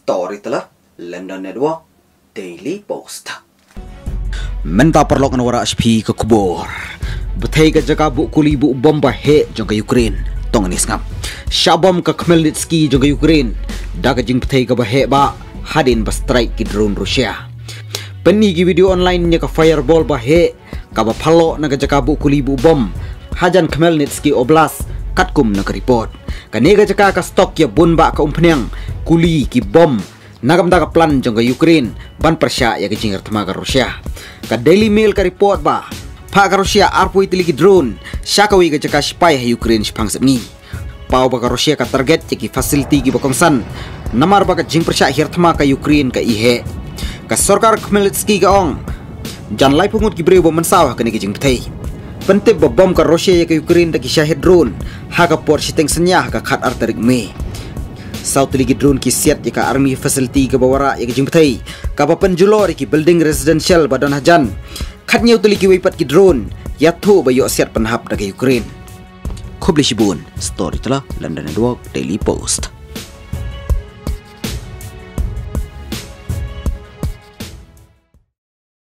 Story telah London Network Daily Post. Menta perlok na wara HP ke kubur. Betai ke jaga bu kuli bu bom bahe jangka Ukraine. Tong ni ngap. Shabom ke Khmelnytskyi jangka Ukraine. Daga jing betai ke bahe ba hadin ba strike ki drone Rusia. Penni ki video online nya ke fireball bahe ka ba phalo na ke jaga bu kuli bu bom. Hajan Khmelnytskyi Oblast katkum na ke report. Kanega jaka ka stok ya bun ba ka umpnyang kuli ki bom nagam daga plan jangka Ukraine ban persya ya ke jingar tamaga Rusia. Ka Daily Mail ka report ba pa ka Rusia arpoi tili ki drone syakawi ka jaka spy ha Ukraine spang ni pau ba ka Rusia ka target ki facility ki bakongsan namar ba ka jing persya hir tama ka Ukraine ka ihe ka sarkar Khmelnytskyi ka ong jan lai pungut ki breu ba mansaw ka ni ki jing pthei pentip ba bom ka Rusia ya ka Ukraine da ki syahid drone ha ka por siteng senya ka khat arterik me South ligi drone ki siat ya ka army facility ke bawara ya ke jingpthei ka ba penjulor ki building residential badan hajan khatnyau tuli ki weipat ki drone ya thu ba yo siat panhap da ke Ukraine khobli shibun story tala London Network Daily Post.